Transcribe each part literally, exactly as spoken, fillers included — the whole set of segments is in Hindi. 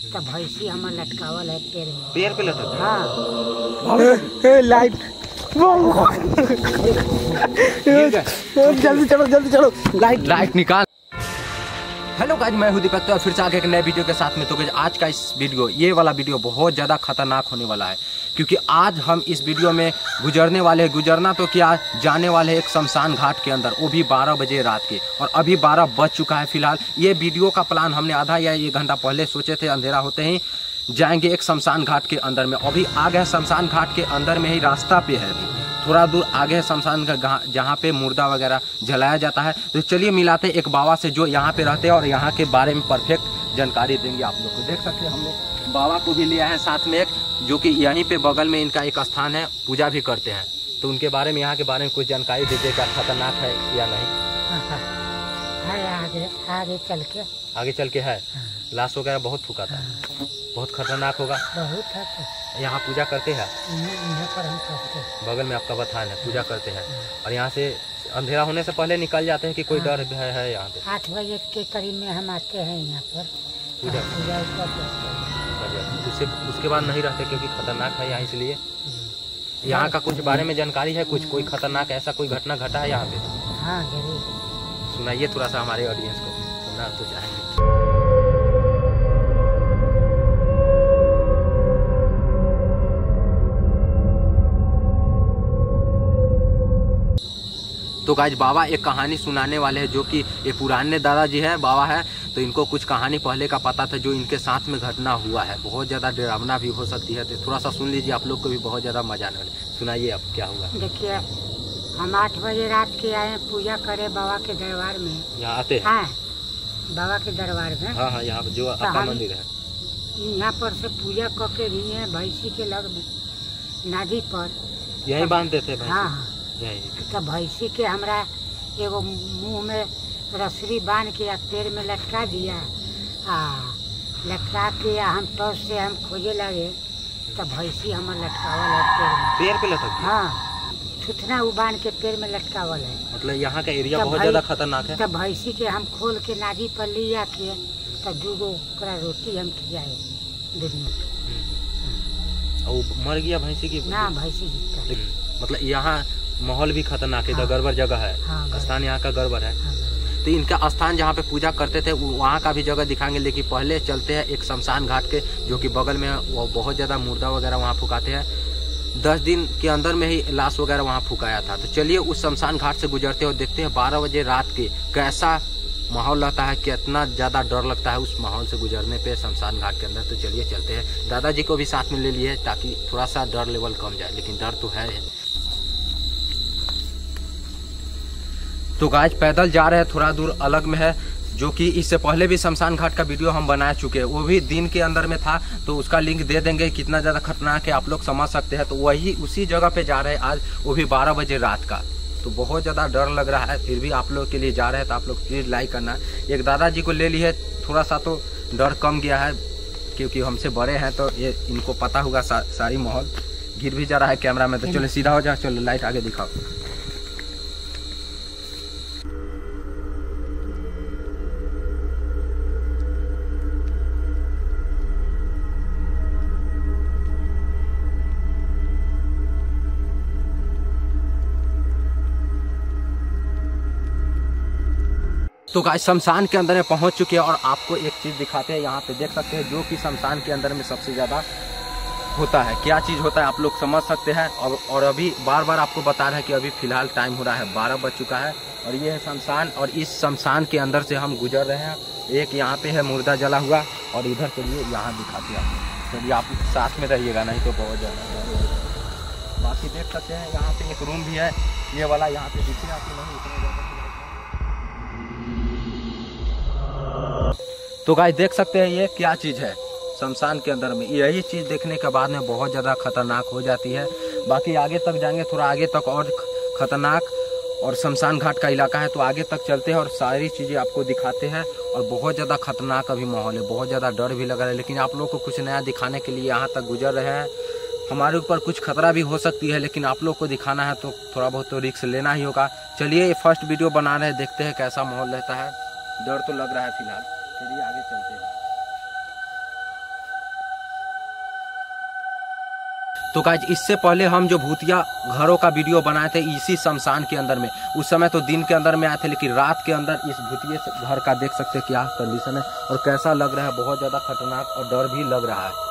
तो भैंसी हमार लटकावल है पेड़ में। पेड़ पे लटक? हाँ लाइट जल्दी चलो जल्दी चलो लाइट लाइट निकाल। हेलो गाइस, मैं हूं दीपक, तो फिर से आगे एक नए वीडियो के साथ में। तो गाइस आज का इस वीडियो, ये वाला वीडियो बहुत ज़्यादा खतरनाक होने वाला है, क्योंकि आज हम इस वीडियो में गुजरने वाले हैं, गुजरना तो क्या, जाने वाले हैं एक शमशान घाट के अंदर, वो भी बारह बजे रात के। और अभी बारह बज चुका है फिलहाल। ये वीडियो का प्लान हमने आधा या एक घंटा पहले सोचे थे, अंधेरा होते ही जाएंगे एक शमशान घाट के अंदर में। अभी आ गए शमशान घाट के अंदर में ही, रास्ता पे है, अभी थोड़ा दूर आगे है शमशान का, जहाँ पे मुर्दा वगैरह जलाया जाता है। तो चलिए मिलाते एक बाबा से जो यहाँ पे रहते हैं और यहाँ के बारे में परफेक्ट जानकारी देंगे आप लोग को। देख सकते हैं हमने बाबा को भी लिया है साथ में एक, जो कि यहीं पे बगल में इनका एक स्थान है, पूजा भी करते हैं। तो उनके बारे में, यहाँ के बारे में कुछ जानकारी दीजिए, क्या खतरनाक है या नहीं? है आगे आगे चल के आगे चल के है लाश वगैरह बहुत फुकाता है, बहुत खतरनाक होगा। बहुत है। यहाँ पूजा करते हैं, यहाँ पर हम करते हैं, बगल में आपका बथान है, पूजा करते हैं। और यहाँ से अंधेरा होने से पहले निकल जाते हैं कि कोई डर है, है यहाँ पे? आठ बजे के करीब में हम आते हैं यहाँ पर पूजा पूजा करते हैं। उससे उसके बाद नहीं रहते क्योंकि खतरनाक है यहाँ, इसलिए। यहाँ का कुछ बारे में जानकारी है, कुछ कोई खतरनाक ऐसा कोई घटना घटा है यहाँ पे? हाँ जरूर सुनाइए थोड़ा सा हमारे ऑडियंस को, सुनना तो चाहेंगे। तो गाइस बाबा एक कहानी सुनाने वाले हैं, जो कि ये पुराने दादाजी है, बाबा है। तो इनको कुछ कहानी पहले का पता था जो इनके साथ में घटना हुआ है, बहुत ज़्यादा डरावना भी हो सकती है। तो थोड़ा सा सुन लीजिए, आप लोग को भी बहुत ज़्यादा मजा आने वाला। सुनाइए अब क्या हुआ। देखिए, हम आठ बजे रात के आए पूजा करे बाबा के दरबार में। यहाँ आते हैं? हाँ, बाबा के दरबार में। हाँ हाँ, यहाँ जो आपका मंदिर है, यहाँ पर से पूजा करके भी है भैंसी के लग में नदी पर यही बांधते थे? हाँ हाँ, तो भैंसी के हमरा एगो मुंह में रसरी बांध के या पेड़ में लटका दिया। आ लटका के हम टॉर्च से हम खोजे लगे, तो भैंसी हमार लटकावल है पेड़ में। पेड़ पे लटक? हाँ, थुथना उ बांध के पेड़ में लटकावल है। मतलब यहाँ का एरिया बहुत ज्यादा खतरनाक है। तो भैंसी के हम खोल के नादी पर ले जाके, तो दूगो ओकरा रोटी हम खिलाए दिन। वो मर गया भैंसी की? ना, भैंसी जीता। मतलब यहाँ माहौल भी खतरनाक है। हाँ। गड़बड़ जगह है। हाँ, स्थान यहाँ का गड़बड़ है। हाँ, तो इनका स्थान जहाँ पे पूजा करते थे वहाँ का भी जगह दिखाएंगे, लेकिन पहले चलते हैं एक शमशान घाट के, जो कि बगल में है। वो बहुत ज्यादा मुर्दा वगैरह वहाँ फुकाते हैं। दस दिन के अंदर में ही लाश वगैरह वहाँ फुकाया था। तो चलिए उस शमशान घाट से गुजरते हैं और देखते हैं बारह बजे रात के कैसा माहौल रहता है, कितना ज्यादा डर लगता है उस माहौल से गुजरने पे शमशान घाट के अंदर। तो चलिए चलते हैं। दादाजी को भी साथ में ले लिए ताकि थोड़ा सा डर लेवल कम जाए, लेकिन डर तो है। तो गाइस पैदल जा रहे हैं, थोड़ा दूर अलग में है, जो कि इससे पहले भी शमशान घाट का वीडियो हम बना चुके हैं, वो भी दिन के अंदर में था। तो उसका लिंक दे देंगे, कितना ज़्यादा खतरनाक है आप लोग समझ सकते हैं। तो वही उसी जगह पे जा रहे हैं आज, वो भी बारह बजे रात का। तो बहुत ज़्यादा डर लग रहा है, फिर भी आप लोग के लिए जा रहे हैं, तो आप लोग प्लीज़ लाइक करना। एक दादाजी को ले लिए, थोड़ा सा तो डर कम गया है, क्योंकि हमसे बड़े हैं, तो ये इनको पता होगा सा, सारी माहौल। गिर भी जा रहा है कैमरा में, तो चलो सीधा हो जाओ, चलो लाइट आगे दिखाओ। तो गाइस शमशान के अंदर में पहुंच चुके हैं और आपको एक चीज़ दिखाते हैं। यहाँ पे देख सकते हैं, जो कि शमशान के अंदर में सबसे ज़्यादा होता है। क्या चीज़ होता है आप लोग समझ सकते हैं। और और अभी बार बार आपको बता रहे हैं कि अभी फिलहाल टाइम हो रहा है, बारह बज चुका है और ये है शमशान। और इस शमशान के अंदर से हम गुजर रहे हैं। एक यहाँ पे है मुर्दा जला हुआ, और इधर चलिए यहाँ दिखाते हैं। चलिए आप साथ में रहिएगा, नहीं तो बहुत ज़्यादा। बाकी देख सकते हैं यहाँ पे एक रूम भी है, ये वाला यहाँ पे दिखे आपको नहीं उतना ज़्यादा। तो गाइस देख सकते हैं ये क्या चीज़ है शमशान के अंदर में। यही चीज़ देखने के बाद में बहुत ज़्यादा खतरनाक हो जाती है। बाकी आगे तक जाएंगे, थोड़ा आगे तक और खतरनाक, और शमशान घाट का इलाका है, तो आगे तक चलते हैं और सारी चीज़ें आपको दिखाते हैं। और बहुत ज़्यादा खतरनाक अभी माहौल है, बहुत ज़्यादा डर भी लग रहा है, लेकिन आप लोग को कुछ नया दिखाने के लिए यहाँ तक गुजर रहे हैं। हमारे ऊपर कुछ खतरा भी हो सकती है, लेकिन आप लोग को दिखाना है तो थोड़ा बहुत तो रिस्क लेना ही होगा। चलिए ये फर्स्ट वीडियो बना रहे हैं, देखते हैं कैसा माहौल रहता है। डर तो लग रहा है फिलहाल, चलिए आगे चलते हैं। तो गाइज इससे पहले हम जो भूतिया घरों का वीडियो बनाए थे इसी शमशान के अंदर में, उस समय तो दिन के अंदर में आए थे, लेकिन रात के अंदर इस भूतिया घर का देख सकते हैं क्या कंडीशन है और कैसा लग रहा है। बहुत ज़्यादा खतरनाक और डर भी लग रहा है।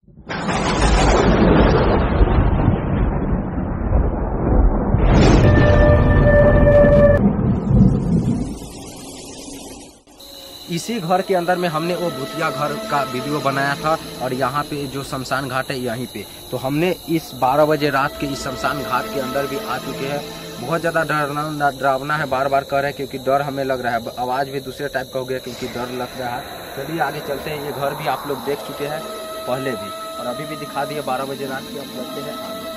इसी घर के अंदर में हमने वो भूतिया घर का वीडियो बनाया था और यहाँ पे जो शमशान घाट है यहीं पे, तो हमने इस बारह बजे रात के इस शमशान घाट के अंदर भी आ चुके हैं। बहुत ज़्यादा डरना डरावना है, बार बार कर रहे हैं क्योंकि डर हमें लग रहा है। आवाज़ भी दूसरे टाइप का हो गया क्योंकि डर लग रहा है। चलिए आगे चलते हैं। ये घर भी आप लोग देख चुके हैं पहले भी और अभी भी दिखा दिए बारह बजे रात के। अब चलते हैं आगे।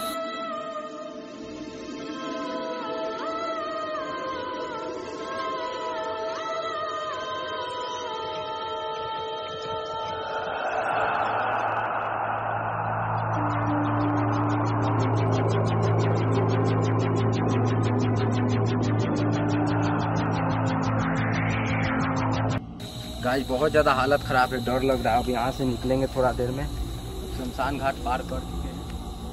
गाइस बहुत ज़्यादा हालत ख़राब है, डर लग रहा है। अब यहाँ से निकलेंगे थोड़ा देर में। शमशान घाट पार कर चुके हैं।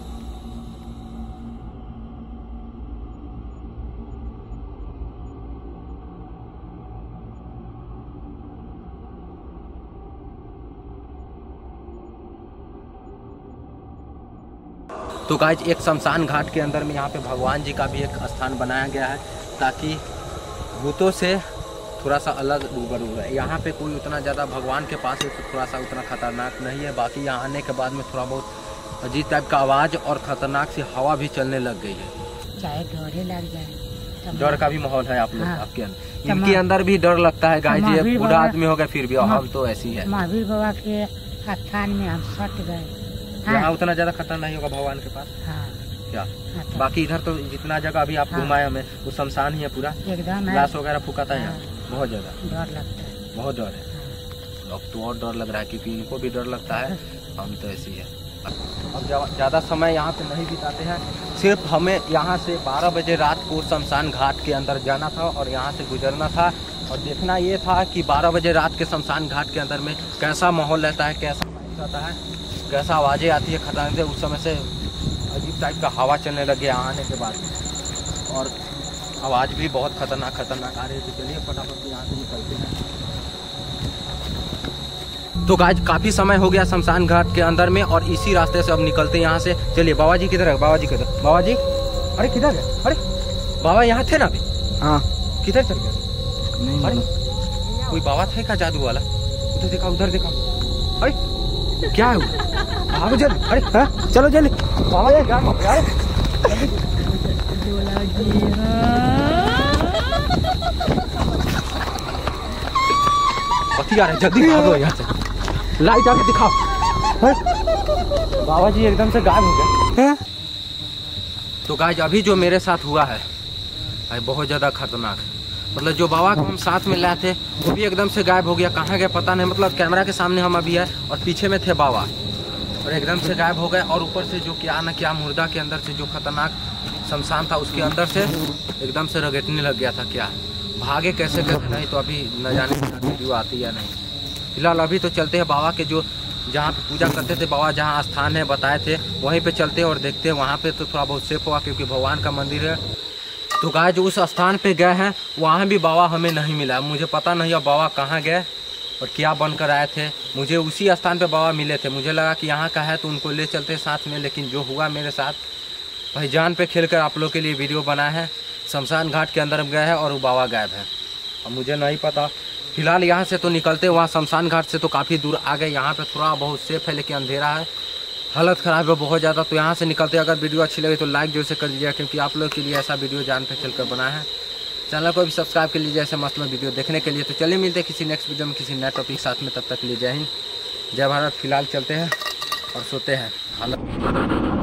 तो गाइस एक शमशान घाट के अंदर में यहाँ पे भगवान जी का भी एक स्थान बनाया गया है ताकि भूतों से थोड़ा सा अलग रूबरू है। यहाँ पे कोई उतना ज़्यादा भगवान के पास है तो थोड़ा सा उतना खतरनाक नहीं है। बाकी यहाँ आने के बाद में थोड़ा बहुत अजीब टाइप का आवाज़ और खतरनाक सी हवा भी चलने लग गई है। चाहे डर लग जाए, डर का भी माहौल है आप लोग हाँ। आपके अंदर इनके अंदर भी डर लगता है। गाय जी बूढ़ा आदमी हो गए फिर भी हम तो ऐसी है। महावीर बाबा के स्थान में हम सट गए। यहाँ उतना ज़्यादा खतरा नहीं होगा भगवान के पास हाँ। क्या बाकी इधर तो जितना जगह अभी आप घुमाए हमें वो शमशान ही है पूरा, एकदम लाश वगैरह फुकाता है यहाँ। बहुत ज़्यादा डर लगता है, बहुत डर है। अब तो और डर लग रहा है क्योंकि इनको भी डर लगता है, हम तो ऐसी है। अब ज़्यादा समय यहाँ पे नहीं बिताते हैं, सिर्फ हमें यहाँ से बारह बजे रात को शमशान घाट के अंदर जाना था और यहाँ से गुजरना था और देखना ये था कि बारह बजे रात के शमशान घाट के अंदर में कैसा माहौल रहता है, कैसा रहता है, कैसा आवाज़ें आती है खतरनाक से। उस समय से अजीब टाइप का हवा चलने लगे यहाँ आने के बाद और आवाज़ भी बहुत खतरनाक खतरनाक आ रही है। तो चलिए फटाफट यहाँ से निकलते हैं। तो गाइस काफ़ी समय हो गया शमशान घाट के अंदर में और इसी रास्ते से अब निकलते हैं यहाँ से। चलिए बाबा जी किधर है? बाबा जी किधर? बाबा जी अरे किधर है? अरे बाबा यहाँ थे ना अभी? हाँ किधर चल गए? नहीं अरे कोई बाबा थे का जादू वाला? उधर देखा उधर देखा। अरे क्या है? भागो जल्दी। अरे हाँ चलो जल्दी बाबा जी क्या पति आ रहे, जल्दी भागो यहाँ से, लाइट आके दिखाओ। बाबा जी एकदम से गायब हो गए। तो गाइस अभी जो मेरे साथ हुआ है भाई बहुत ज़्यादा खतरनाक है। मतलब जो बाबा को हम साथ में लाए थे वो भी एकदम से गायब हो गया, कहाँ गए पता नहीं। मतलब कैमरा के सामने हम अभी है और पीछे में थे बाबा और एकदम से गायब हो गए। और ऊपर से जो क्या ना क्या मुर्दा के अंदर से जो खतरनाक शमशान था उसके अंदर से एकदम से रगड़ने लग गया था। क्या भागे कैसे कैसे नहीं तो अभी न जाने वीडियो आती या नहीं। फिलहाल अभी तो चलते हैं बाबा के जो जहाँ पे पूजा करते थे बाबा, जहाँ स्थान है बताए थे वहीं पे चलते हैं और देखते हैं। वहाँ पे तो थोड़ा बहुत सेफ होगा क्योंकि भगवान का मंदिर है। तो गाइस जो उस स्थान पे गए हैं वहाँ भी बाबा हमें नहीं मिला। मुझे पता नहीं अब बाबा कहाँ गए और क्या बनकर आए थे। मुझे उसी स्थान पे बाबा मिले थे, मुझे लगा कि यहाँ का है तो उनको ले चलते साथ में। लेकिन जो हुआ मेरे साथ भाई जान पे खेल कर आप लोग के लिए वीडियो बनाया है। शमशान घाट के अंदर गए हैं और वो बाबा गायब है। अब मुझे नहीं पता। फिलहाल यहाँ से तो निकलते वहाँ शमशान घाट से तो काफ़ी दूर आ गए। यहाँ पे थोड़ा बहुत सेफ है लेकिन अंधेरा है, हालत ख़राब है बहुत ज़्यादा। तो यहाँ से निकलते अगर वीडियो अच्छी लगे तो लाइक जो से कर दीजिएगा क्योंकि आप लोग के लिए ऐसा वीडियो जान पे चल कर बनाया है। चैनल को भी सब्सक्राइब कर लीजिए ऐसे मस्त वीडियो देखने के लिए। तो चलिए मिलते हैं किसी नेक्स्ट वीडियो में किसी नए टॉपिक के साथ में। तब तक के लिए जय हिंद जय भारत। फिलहाल चलते हैं और सोते हैं। हालत